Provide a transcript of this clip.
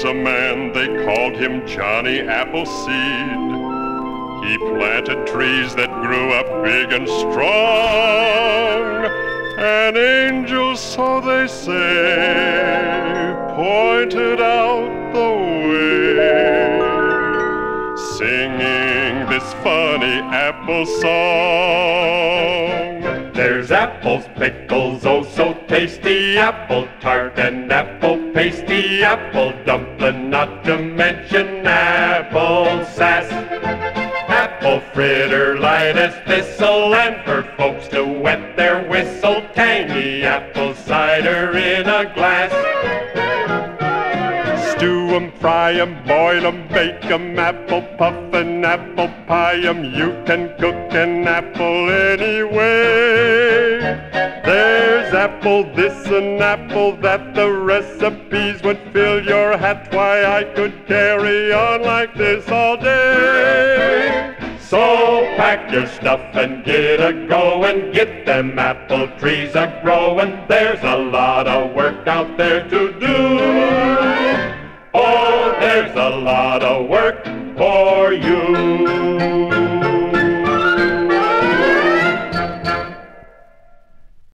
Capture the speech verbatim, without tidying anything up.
a man, they called him Johnny Appleseed. He planted trees that grew up big and strong. An angel, so they say, pointed out the way, singing this funny apple song. There's apples, pickles, oh so tasty, apple tart and apple pasty, apple dumpling, not to mention apple sass. Apple fritter light as thistle, and for folks to wet their whistle, tangy apple cider in a glass. Stew 'em, fry 'em, boil 'em, bake 'em, apple puff and apple pie 'em. You can cook an apple anyway. There's apple this and apple that, the recipes would fill your hat. Why, I could carry on like this all day. So pack your stuff and get a goin', get them apple trees a growin'. There's a lot of work out there to do. Oh, there's a lot of work for you.